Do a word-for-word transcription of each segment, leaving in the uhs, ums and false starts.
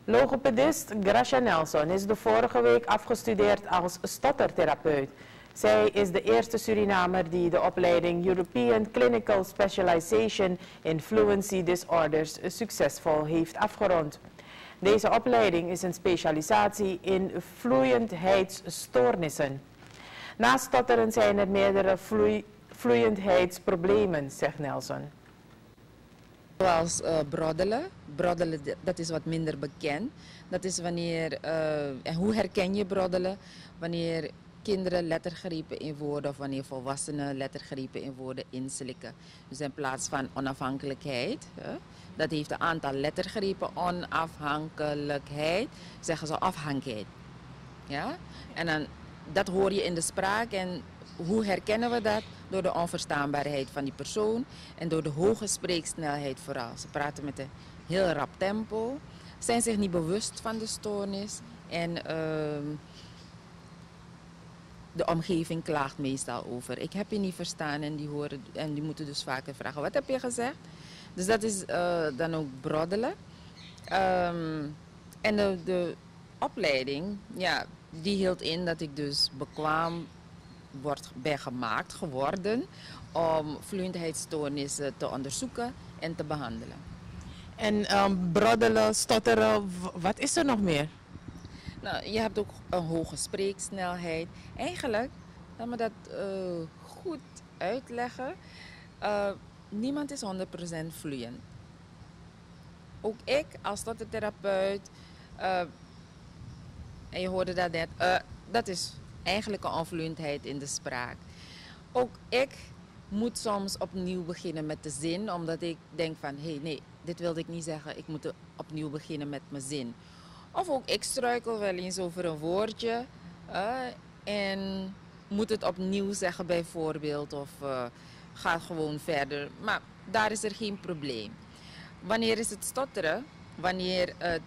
Logopedist Gracia Nelson is de vorige week afgestudeerd als stottertherapeut. Zij is de eerste Surinamer die de opleiding European Clinical Specialization in Fluency Disorders succesvol heeft afgerond. Deze opleiding is een specialisatie in vloeiendheidsstoornissen. Naast stotteren zijn er meerdere vloei, vloeiendheidsproblemen, zegt Nelson. Zoals uh, broddelen. Broddelen, dat is wat minder bekend. Dat is wanneer, uh, en hoe herken je broddelen? Wanneer kinderen lettergrepen in woorden of wanneer volwassenen lettergrepen in woorden inslikken. Dus in plaats van onafhankelijkheid, uh, dat heeft een aantal lettergrepen, onafhankelijkheid, zeggen ze afhankheid. Ja? En dan, dat hoor je in de spraak. En hoe herkennen we dat? Door de onverstaanbaarheid van die persoon en door de hoge spreeksnelheid vooral. Ze praten met een heel rap tempo, zijn zich niet bewust van de stoornis en uh, de omgeving klaagt meestal over. Ik heb je niet verstaan en die, horen, en die moeten dus vaker vragen, wat heb je gezegd? Dus dat is uh, dan ook broddelen. Um, en de, de opleiding, ja, die hield in dat ik dus bekwaam wordt bij gemaakt geworden om vloeiendheidsstoornissen te onderzoeken en te behandelen. En um, broddelen, stotteren, wat is er nog meer? Nou, je hebt ook een hoge spreeksnelheid. Eigenlijk, laat me dat uh, goed uitleggen. Uh, niemand is honderd procent vloeiend. Ook ik als stottertherapeut, uh, en je hoorde dat net, uh, dat is eigenlijk een onvloeiendheid in de spraak. Ook ik moet soms opnieuw beginnen met de zin, omdat ik denk van, hé, hey, nee, dit wilde ik niet zeggen, ik moet opnieuw beginnen met mijn zin. Of ook ik struikel wel eens over een woordje uh, en moet het opnieuw zeggen bijvoorbeeld, of uh, ga gewoon verder. Maar daar is er geen probleem. Wanneer is het stotteren? Wanneer het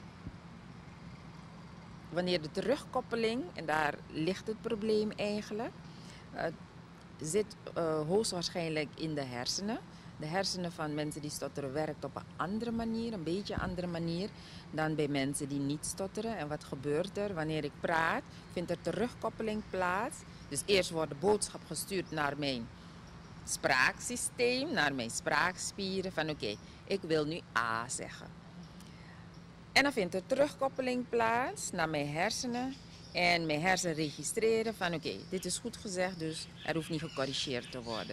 Wanneer de terugkoppeling, en daar ligt het probleem eigenlijk, uh, zit uh, hoogstwaarschijnlijk in de hersenen. De hersenen van mensen die stotteren werkt op een andere manier, een beetje andere manier dan bij mensen die niet stotteren. En wat gebeurt er? Wanneer ik praat, vindt er terugkoppeling plaats. Dus eerst wordt de boodschap gestuurd naar mijn spraaksysteem, naar mijn spraakspieren van oké, okay, ik wil nu A zeggen. En dan vindt er terugkoppeling plaats naar mijn hersenen. En mijn hersenen registreren van oké, okay, dit is goed gezegd, dus er hoeft niet gecorrigeerd te worden.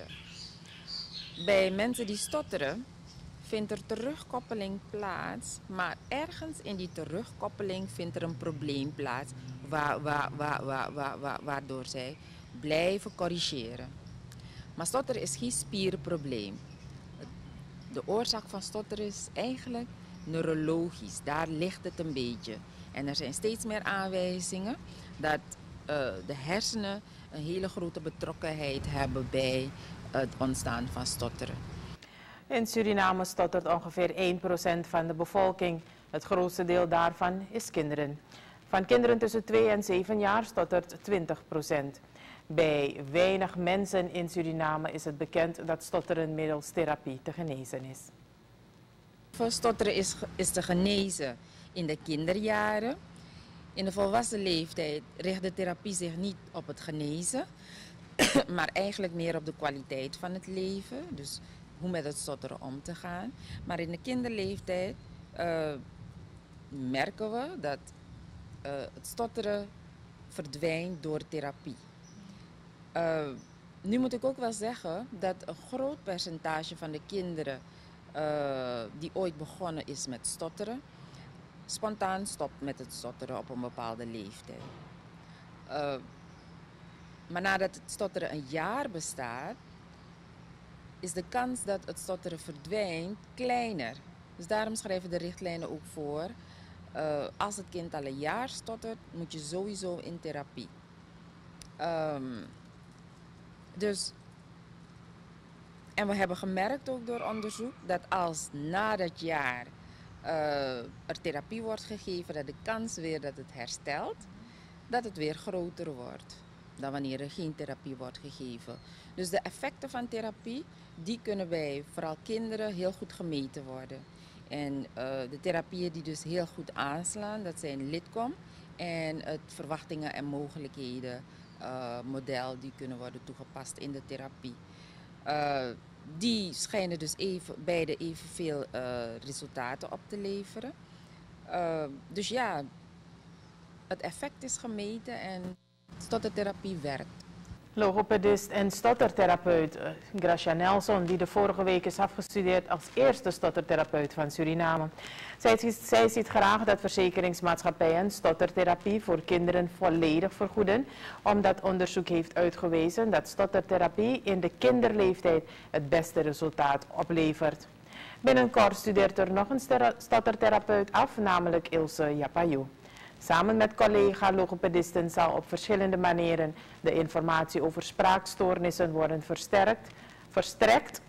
Bij mensen die stotteren vindt er terugkoppeling plaats. Maar ergens in die terugkoppeling vindt er een probleem plaats. Wa wa wa wa wa wa waardoor zij blijven corrigeren. Maar stotteren is geen spierenprobleem. De oorzaak van stotteren is eigenlijk neurologisch, daar ligt het een beetje. En er zijn steeds meer aanwijzingen dat uh, de hersenen een hele grote betrokkenheid hebben bij het ontstaan van stotteren. In Suriname stottert ongeveer één procent van de bevolking. Het grootste deel daarvan is kinderen. Van kinderen tussen twee en zeven jaar stottert twintig procent. Bij weinig mensen in Suriname is het bekend dat stotteren middels therapie te genezen is. Stotteren is, is te genezen in de kinderjaren. In de volwassen leeftijd richt de therapie zich niet op het genezen, maar eigenlijk meer op de kwaliteit van het leven. Dus hoe met het stotteren om te gaan. Maar in de kinderleeftijd uh, merken we dat uh, het stotteren verdwijnt door therapie. Uh, nu moet ik ook wel zeggen dat een groot percentage van de kinderen Uh, die ooit begonnen is met stotteren, spontaan stopt met het stotteren op een bepaalde leeftijd. Uh, maar nadat het stotteren een jaar bestaat, is de kans dat het stotteren verdwijnt kleiner. Dus daarom schrijven de richtlijnen ook voor, uh, als het kind al een jaar stottert, moet je sowieso in therapie. Um, dus En we hebben gemerkt ook door onderzoek dat als na dat jaar uh, er therapie wordt gegeven, dat de kans weer dat het herstelt, dat het weer groter wordt dan wanneer er geen therapie wordt gegeven. Dus de effecten van therapie, die kunnen bij vooral kinderen heel goed gemeten worden. En uh, de therapieën die dus heel goed aanslaan, dat zijn Lidcom en het verwachtingen en mogelijkheden uh, model die kunnen worden toegepast in de therapie. Uh, die schijnen dus even, beide evenveel uh, resultaten op te leveren. Uh, dus ja, het effect is gemeten en stottertherapie werkt. Logopedist en stottertherapeut Gracia Nelson, die de vorige week is afgestudeerd als eerste stottertherapeut van Suriname. Zij, zij ziet graag dat verzekeringsmaatschappijen stottertherapie voor kinderen volledig vergoeden, omdat onderzoek heeft uitgewezen dat stottertherapie in de kinderleeftijd het beste resultaat oplevert. Binnenkort studeert er nog een stottertherapeut af, namelijk Ilse Japayou. Samen met collega-logopedisten zal op verschillende manieren de informatie over spraakstoornissen worden versterkt, verstrekt